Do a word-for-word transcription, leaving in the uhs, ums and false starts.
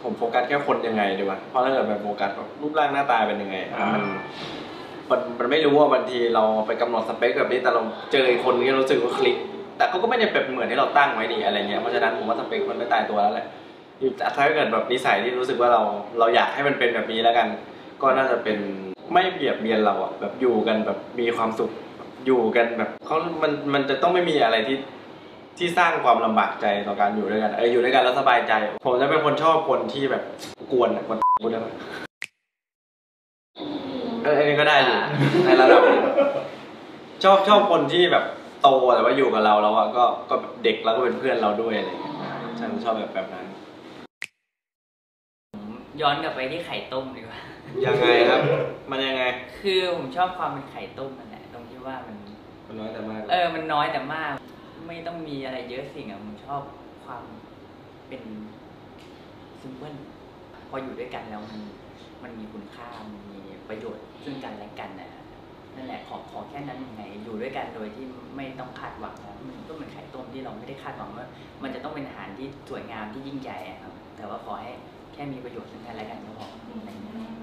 ผมโฟกัสแค่คนยังไงดีวะเพราะถ้าเกิดแบบโฟกัสแบบรูปร่างหน้าตาเป็นยังไงมันมันมันไม่รู้ว่าบางทีเราไปกำหนดสเปคแบบนี้แต่เราเจอคนที่รู้สึกว่าคลิกแต่เขาก็ไม่ได้แบบเหมือนที่เราตั้งไว้ดีอะไรเงี้ยเพราะฉะนั้นผมว่าสเปคมันไม่ตายตัวแล้วแหละถ้าเกิดแบบนิสัยที่รู้สึกว่าเราเราอยากให้มันเป็นแบบนี้แล้วกันก็น่าจะเป็นไม่เบียดเบียนเราอะแบบอยู่กันแบบมีความสุขอยู่กันแบบเขามันมันจะต้องไม่มีอะไรที่ที่สร้างความลำบากใจต่อการอยู่ด้วยกันเอออยู่ด้วยกันแล้วสบายใจผมจะเป็นคนชอบคนที่แบบกวนอะกวนพูดได้ไหมเอออันนี้ก็ได้อยู่ในระดับชอบชอบคนที่แบบโตแต่ว่าอยู่กับเราแล้วอะก็ก็เด็กแล้วก็เป็นเพื่อนเราด้วยอะไรอย่างเงี้ยฉันชอบแบบแบบนั้นย้อนกลับไปที่ไข่ต้มดีกว่ายังไงครับมันยังไงคือผมชอบความเป็นไข่ต้มนั่นแหละตรงที่ว่ามันมันน้อยแต่มากเออมันน้อยแต่มากไม่ต้องมีอะไรเยอะสิ่งอะผมชอบความเป็นซิมเพิลพออยู่ด้วยกันแล้วมันมันมีคุณค่ามันมีประโยชน์ซึ่งกันและกันนะนั่นแหละขอขอแค่นั้นยังไงอยู่ด้วยกันโดยที่ไม่ต้องคาดหวังนะมันก็เหมือนไข่ต้มที่เราไม่ได้คาดหวังว่ามันจะต้องเป็นอาหารที่สวยงามที่ยิ่งใหญ่ครับแต่ว่าขอให้แค่มีประโยชน์ซึ่งกันและกันก็พออะไรเงี้ย